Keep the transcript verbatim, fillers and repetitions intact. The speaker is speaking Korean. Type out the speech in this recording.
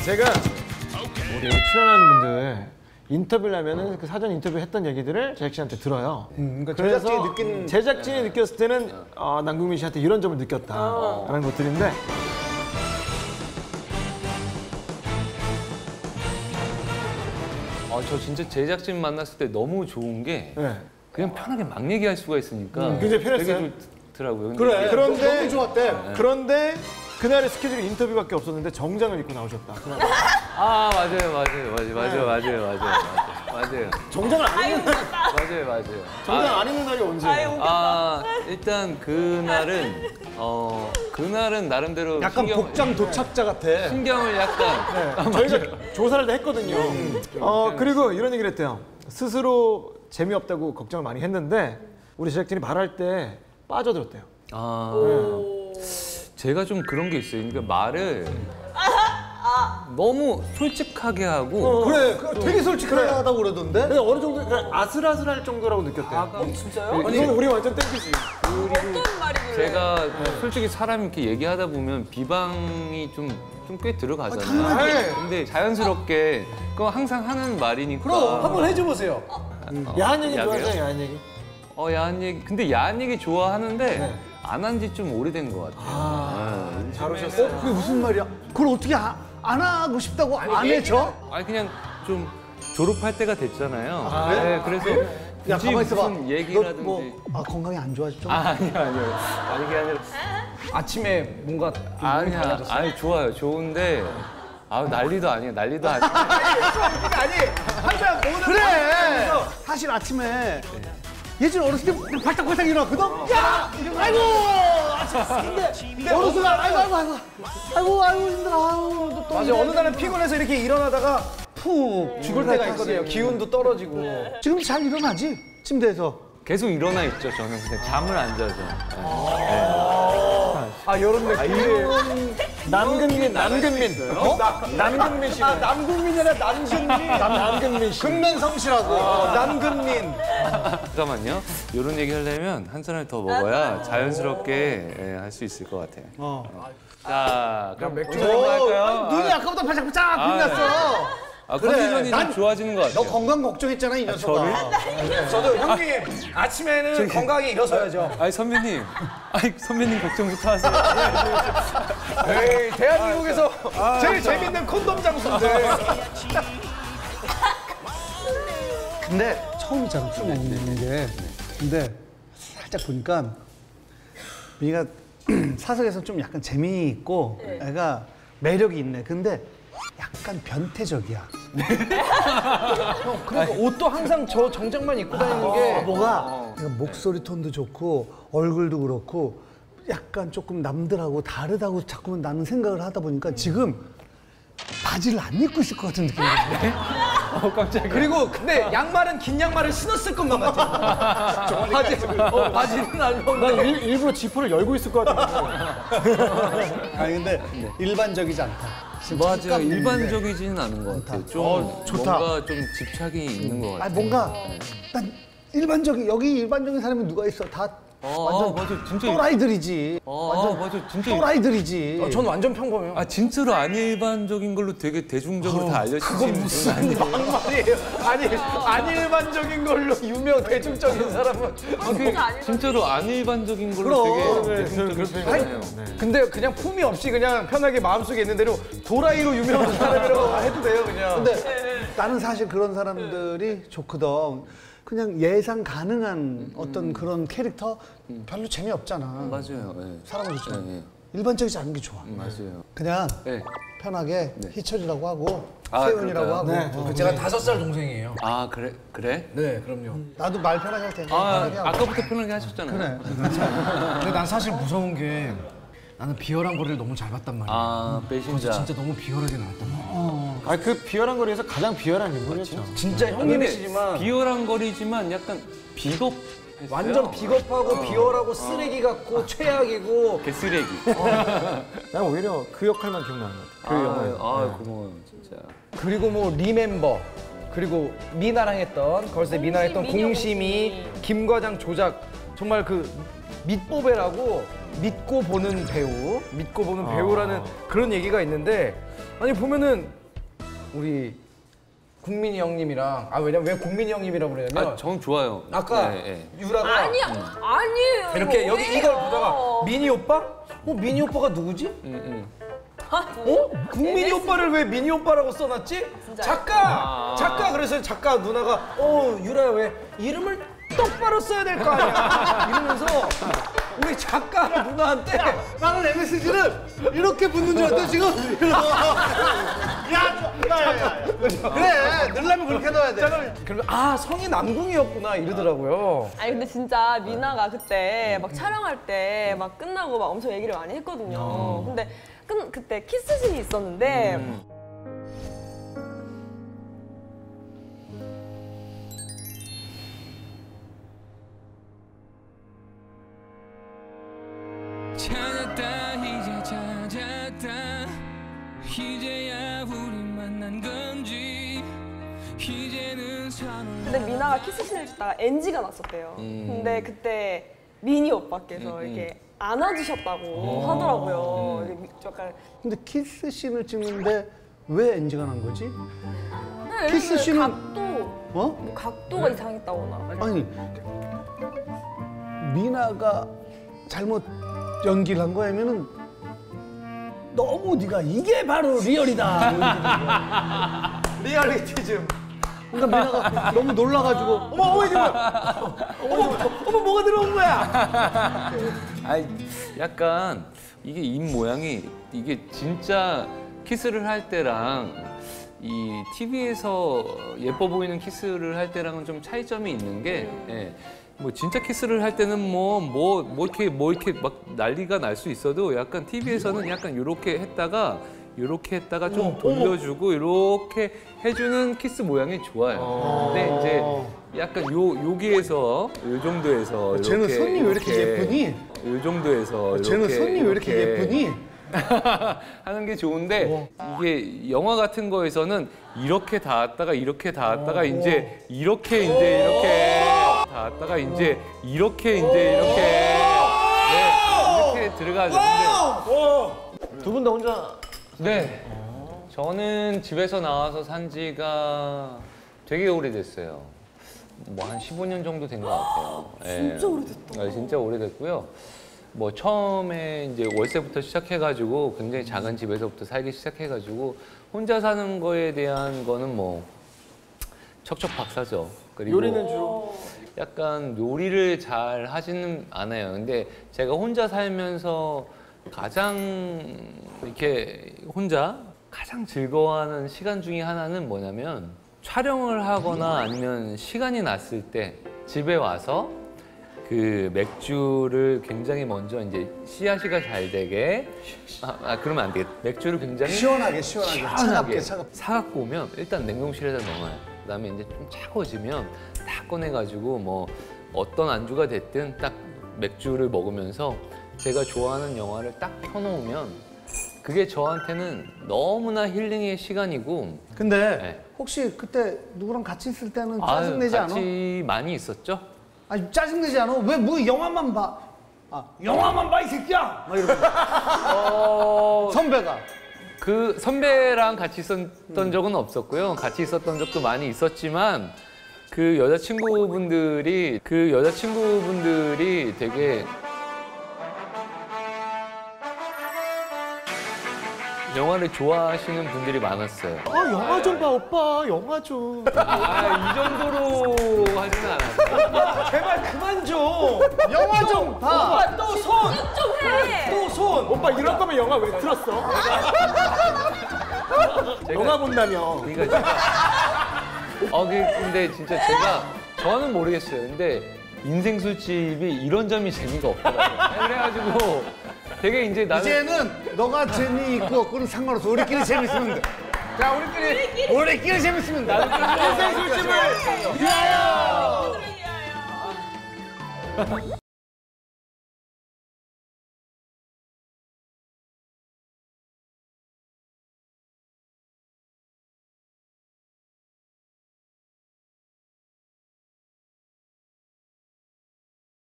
제가 우리 출연하는 분들 인터뷰를 하면은 그 사전 인터뷰 했던 얘기들을 제작진한테 들어요. 음, 그러니까 그래서 제작진이 느끼는 제작진이 느꼈을 때는 어, 남궁민 씨한테 이런 점을 느꼈다라는 것들인데 아, 저 진짜 제작진 만났을 때 너무 좋은 게 네. 그냥 편하게 막 얘기할 수가 있으니까 음, 굉장히 편했어요. 되게 좋더라고요. 그래. 그런데 너무 좋았대. 그런데 그날의 스케줄이 인터뷰밖에 없었는데 정장을 입고 나오셨다. 그날. 아, 맞아요, 맞아요, 맞아요, 맞아요, 맞아요, 맞아요, 맞아요, 맞아요. 정장을 안 입는 날, 맞아요, 맞아요. 정장 안 입는 날이 언제예요? 아, 일단 그날은 어 그날은 나름대로 약간 신경, 복장 도착자 같아. 신경을 약간 네, 저희가 조사를 다 했거든요. 어 그리고 이런 얘기를 했대요. 스스로 재미없다고 걱정을 많이 했는데 우리 제작진이 말할 때 빠져들었대요. 아 제가 좀 그런 게 있어요. 그러니까 말을 너무 솔직하게 하고 어, 그래, 그래 되게 솔직하다고 그러던데? 근데 어느 정도 그냥 아슬아슬할 정도라고 느꼈대요. 어, 진짜요? 아니, 이건 우리 완전 땡기지. 어떤 말이길래? 제가 솔직히 사람이 이렇게 얘기하다 보면 비방이 좀 좀 꽤 들어가잖아요. 아, 당연하지. 근데 자연스럽게 그거 항상 하는 말이니까. 그럼 한번 해줘보세요. 어, 야한 얘기 야해요? 좋아하잖아요, 야한 얘기. 어 야한 얘기. 근데 야한 얘기 좋아하는데 네. 안 한 지 좀 오래된 것 같아요. 아, 네. 잘 오셨어요. 어, 그게 무슨 말이야? 그걸 어떻게 아, 안 하고 싶다고 안 해줘? 아니 그냥 좀 졸업할 때가 됐잖아요. 아, 네, 그래서 야, 굳이 가만 있어봐. 무슨 너 얘기라든지. 뭐, 아, 건강이 안 좋아져? 좀? 아, 아니요, 아니요. 아니 그게 아니라. 아침에 뭔가 좀 몸이 아니야, 달라졌어요? 아니 좋아요, 좋은데 아 난리도 아니에요, 난리도 아니에요. 아니, 항상 오늘 그래. 사실 아침에 예전 어렸을 때 발딱발딱 일어났거든? 야! 이러고, 아이고! 근데 어느 순간 아이고, 아이고, 아이고, 아이고, 아이고, 힘들어. 아이고, 또, 또 맞아, 어느 날은 피곤해서 이렇게 일어나다가 푹 죽을 때가 있거든요. 기운도 떨어지고. 지금 잘 일어나지? 침대에서. 계속 일어나 있죠, 저는 그냥 잠을 안 자죠. 아, 이런 느낌. 남근민, 남근민. 어? 남근민 씨. 아, 남국민이 아니라 남근민. 남근민 씨. 근면성실하고. 남근민. 잠깐만요. 이런 얘기 하려면 한 잔을 더 먹어야 자연스럽게 예, 할 수 있을 것 같아요. 어. 자, 그럼 맥주 오, 한번 할까요? 아니, 눈이 아까보다 바짝바짝 빛났어. 아, 그래, 컨디션이 난- 좀 좋아지는 것 너 같아요. 건강 걱정했잖아, 이 녀석아. 저도 형님, 아침에는 건강히 일어서야죠. 아니 선배님, 아니 선배님 걱정부터 하세요. 에이, 대한민국에서 제일 재밌는 콘돔 장소인데. 근데 처음이잖아, 술 먹는 게. 근데 살짝 보니까 민이가 사석에서 좀 약간 재미있고 애가 매력이 있네. 근데 약간 변태적이야. 형, 그러니까 옷도 항상 저 정장만 입고 다니는 게. 뭐가 그러니까 목소리 톤도 좋고 얼굴도 그렇고 약간 조금 남들하고 다르다고 자꾸 나는 생각을 하다 보니까 지금 바지를 안 입고 있을 것 같은 느낌이 드네. 어 깜짝이야. 그리고 근데 양말은 긴 양말을 신었을 것만 같아. 바지, 어, 바지는 안 난 입었는데. 일, 일부러 지퍼를 열고 있을 것 같은데. 아니 근데 일반적이지 않다. 지금 맞아요. 잠깐 있는데. 일반적이지는 않은 것 같아요. 좀 어, 좋다. 뭔가 좀 집착이 있는 것 같아요. 아니 뭔가 난 일반적인 여기 일반적인 사람이 누가 있어? 다 어, 완전 아, 맞아, 진짜. 또라이들이지. 어, 완전 아, 맞아, 진짜. 또라이들이지. 어, 전 완전 평범해요. 아 진짜로 안 일반적인 걸로 되게 대중적으로 다 알려지신 무슨 아니에요? 막말이에요. 아니, 안 일반적인 걸로 유명 대중적인 사람은. 진짜로 안 일반적인 걸로 그럼. 되게 네, 대중적인 그렇게 사람이에요. 근데 그냥 품이 없이 그냥 편하게 마음속에 있는 대로 도라이로 유명한 사람이라고 해도 돼요, 그냥. 근데 나는 사실 그런 사람들이 좋거든. 그냥 예상 가능한 어떤 그런 캐릭터 별로 재미없잖아. 맞아요. 네. 사람은 좋잖아. 네, 네. 일반적이지 않은 게 좋아. 맞아요. 그냥 네. 편하게 희철이라고 하고 아, 세훈이라고 그럴까요? 하고. 네. 어, 제가 다섯 살 동생이에요. 아 그래 그래? 네, 그럼요. 나도 말 편하게 할 테니까. 아 편하게 하고. 아까부터 편하게 하셨잖아요. 그래. 근데 난 사실 무서운 게 나는 비열한 거리를 너무 잘 봤단 말이야. 아 배신자. 진짜 너무 비열하게 나왔단 말이야. 아, 그 비열한 거리에서 가장 비열한 인물이었죠. 진짜 아, 근데 형님이시지만 비열한 거리지만 약간 비겁. 완전 비겁하고 비열하고 쓰레기 같고 최악이고. 개쓰레기. 난 오히려 그 역할만 기억나는 것 같아. 그 영화에. 아 고마워요 진짜. 그리고 뭐 리멤버 그리고 미나랑 했던 걸스의 미나랑 했던 공심이 김과장 조작 정말 그 믿보배라고 믿고 보는 배우, 믿고 보는 배우라는 그런 얘기가 있는데 아니 보면은 우리 국민이 형님이랑 아 왜냐면 왜 국민이 형님이라고 그러냐면 아, 전 좋아요. 아까 네, 네. 유라가 아니야, 아니에요. 이렇게 이거 여기 왜요? 이걸 보다가 미니 오빠? 어 미니 오빠가 누구지? 음, 음. 어? 국민이 오빠를 왜 미니 오빠라고 써놨지? 진짜요? 작가! 작가 그래서 작가 누나가 어 유라야 왜 이름을 똑바로 써야 될 거 아니야 이러면서 우리 작가 누나한테 나는 엠에스지를 이렇게 붙는 줄 알았다 지금. 야, 야야야. 그래, 늘려면 그렇게 넣어야 돼. 그러면 아 성이 남궁이었구나 이러더라고요. 아니 근데 진짜 미나가 그때 막 촬영할 때 막 끝나고 막 엄청 얘기를 많이 했거든요. 근데 끝, 그때 키스신이 있었는데 찾았다 이제 찾았다 이제야 우리 만난 건지 이제는 산을 근데 미나가 키스신을 찍다가 엔지가 났었대요. 근데 그때 미니 오빠께서 이렇게 안아주셨다고 하더라고요. 이게 미- 약간 근데 키스 씬을 찍는데 왜 엔지가 난 거지? 그냥 예를 키스 들면 씬은- 각도 어? 뭐 각도가 이상했다거나 아니 미나가 잘못 연기를 한 거야면은 너무 네가 이게 바로 리얼이다. 리얼리티즘. 그러니까 미나가 너무 놀라가지고 어머 어머 이게 뭐야? 어머 어머 뭐가 들어온 거야? 아니, 약간 이게 입 모양이 이게 진짜 키스를 할 때랑 이 티비에서 예뻐 보이는 키스를 할 때랑은 좀 차이점이 있는 게, 예. 뭐 진짜 키스를 할 때는 뭐 뭐 뭐 이렇게 뭐 이렇게 막 난리가 날 수 있어도 약간 티비에서는 약간 이렇게 했다가 이렇게 했다가 좀 돌려주고 이렇게 해주는 키스 모양이 좋아요. 근데 이제 약간 요 여기에서 요 정도에서 쟤는 이렇게, 손이 왜 이렇게 예쁘니? 요 정도에서 쟤는 이렇게, 손이 왜 이렇게 예쁘니? 하는 게 좋은데 이게 영화 같은 거에서는 이렇게 닿았다가 이렇게 닿았다가 이제 이렇게 이제 이렇게 닿았다가 이제 이렇게 이제 이렇게 네, 이렇게 들어가는데 두 분 다 혼자 네 저는 집에서 나와서 산 지가 되게 오래됐어요. 뭐 한 십오 년 정도 된 것 같아요. 진짜 오래됐다. 진짜 오래됐고요. 뭐 처음에 이제 월세부터 시작해가지고 굉장히 작은 집에서부터 살기 시작해가지고 혼자 사는 거에 대한 거는 뭐 척척박사죠. 그리고 요리는 주로 약간 요리를 잘 하지는 않아요. 근데 제가 혼자 살면서 가장 이렇게 혼자 가장 즐거워하는 시간 중에 하나는 뭐냐면 촬영을 하거나 아니면 시간이 났을 때 집에 와서 그 맥주를 굉장히 먼저 이제 씨앗이가 잘 되게 아, 아 그러면 안 되겠다. 맥주를 굉장히 시원하게 시원하게 차갑게 차갑게. 사갖고 오면 일단 냉동실에다 넣어요. 그다음에 이제 좀 차가워지면 다 꺼내가지고 뭐 어떤 안주가 됐든 딱 맥주를 먹으면서 제가 좋아하는 영화를 딱 켜놓으면 그게 저한테는 너무나 힐링의 시간이고 근데 네. 혹시 그때 누구랑 같이 있을 때는 아유, 짜증내지 않아? 같이 많이 있었죠? 아니 짜증내지 않아? 왜 뭐 영화만 봐? 아 영화만 봐 이 새끼야! 막 이러고 어, 선배가 그 선배랑 같이 있었던 적은 없었고요. 같이 있었던 적도 많이 있었지만 그 여자친구분들이 그 여자친구분들이 되게 영화를 좋아하시는 분들이 많았어요. 아 영화 좀 봐 오빠 영화 좀. 아, 이 정도로 하지는 않았어요. 제발 그만 좀. 영화 좀 봐! 오빠 또 손. 좀 해. 또 손. 오빠 이럴 거면 영화 왜 틀었어? 영화 본다며. 그러니까 진짜. 어, 그- 근데 진짜 제가 저는 모르겠어요. 근데 인생 술집이 이런 점이 재미가 없더라고요. 그래가지고 되게 이제 나는 이제는 너가 재미있고 없고는 상관없어. 우리끼리 재밌으면 돼. 자, 우리끼리 우리끼리 재밌으면 돼. 인생 술집을 위하여.